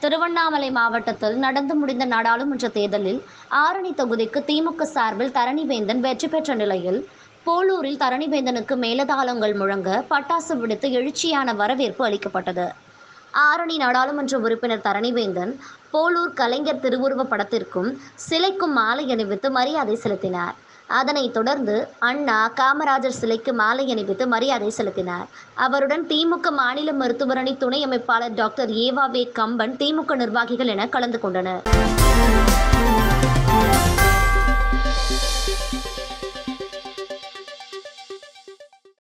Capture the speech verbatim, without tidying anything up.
திருவண்ணாமலை மாவட்டத்தில் நடந்து முடிந்த நாடாளுமன்ற தேர்தலில் ஆரணி தொகுதிக்கு திமுக சார்பில் தரணிவேந்தன் வெற்றி பெற்ற நிலையில் போலூரில் தரணிவேந்தனுக்கு மேலதாளங்கள் முழங்க பட்டாசு வெடித்து எழுச்சியான வரவேற்பு அளிக்கப்பட்டது. ஆரணி நாடாளுமன்ற உறுப்பினர் தரணிவேந்தன் போலூர் கலைஞர் திருவுருவ படத்திற்கும் சிலைக்கும் மாலை அணிவித்து மரியாதை செலுத்தினார். அதனைத் தொடர்ந்து அண்ணா, காமராஜர் சிலைக்கு மாலை அணிவித்து மரியாதை செலுத்தினார். அவருடன் திமுக மாநில மருத்துவரணி துணை அமைப்பாளர் டாக்டர் ஏவா வே கம்பன், திமுக நிர்வாகிகள் என கலந்து கொண்டனர்.